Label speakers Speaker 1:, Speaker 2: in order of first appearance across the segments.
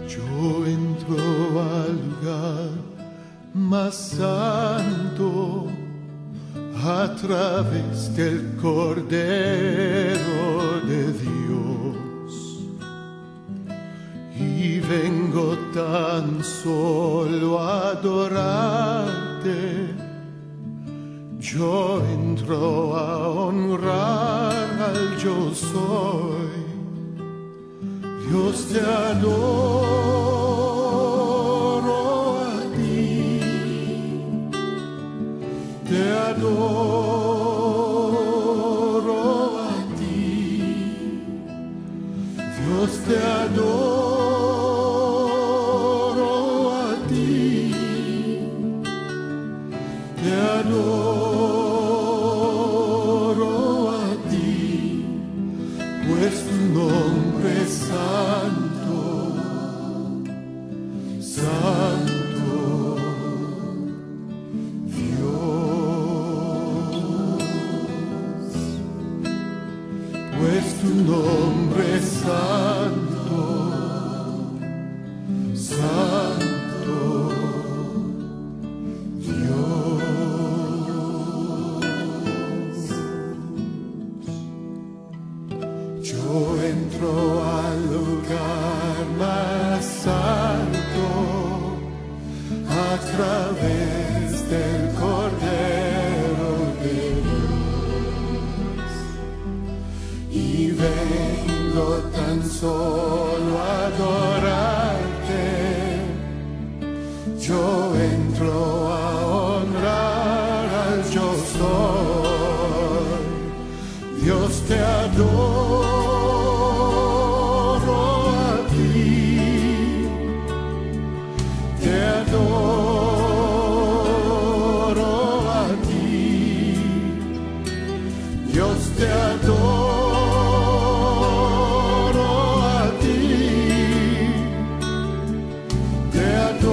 Speaker 1: Yo entro al lugar más santo a través del Cordero de Dios, y vengo tan solo a adorarte. Yo entro a honrar al yo soy. Dios, te adoro a ti, te adoro a ti, Dios, te adoro a ti, te adoro a ti, pues tu nombre es santo, santo, Dios, pues tu nombre es santo, santo, Dios. Yo entro al lugar más santo a través del Cordero de Dios, y vengo tan solo a adorarte. Yo entro a honrar al yo soy. Dios, te adoro a ti, te adoro a ti, Dios, te adoro a ti, te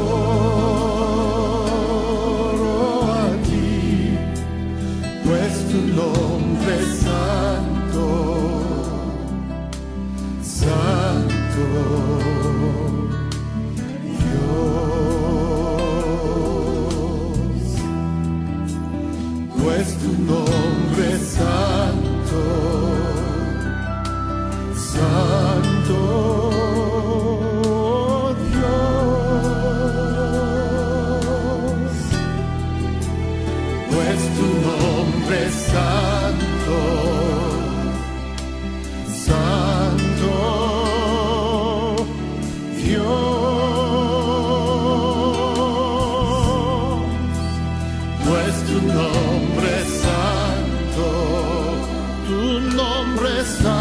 Speaker 1: adoro a ti, pues tu nombre es santo, santo, Dios, pues tu nombre es santo, santo, Dios, pues tu nombre es santo, santo, Dios, pues tu nombre es santo, tu nombre es santo.